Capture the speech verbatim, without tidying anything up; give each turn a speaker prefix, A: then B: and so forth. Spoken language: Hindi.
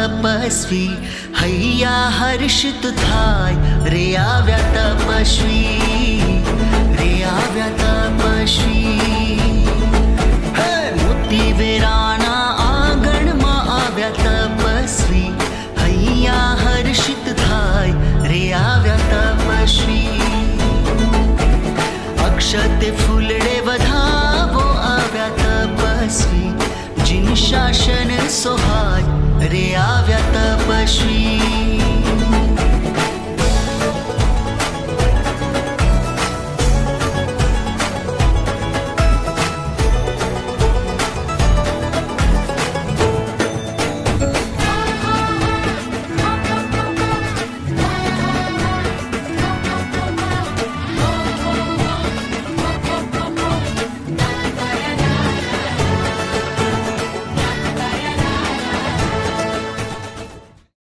A: तपस्वी, हैया हर्षित थाय रे आव्या तपस्वी, रे आव्या तपस्वी। मोती वेराना आंगण मा आव्या तपस्वी, हैया हर्षित थाय रे आव्या तपस्वी। अक्षते फूलड़े वधावो आव्या तपस्वी, जिन शासन सोहाय रे आव्या तपस्वी।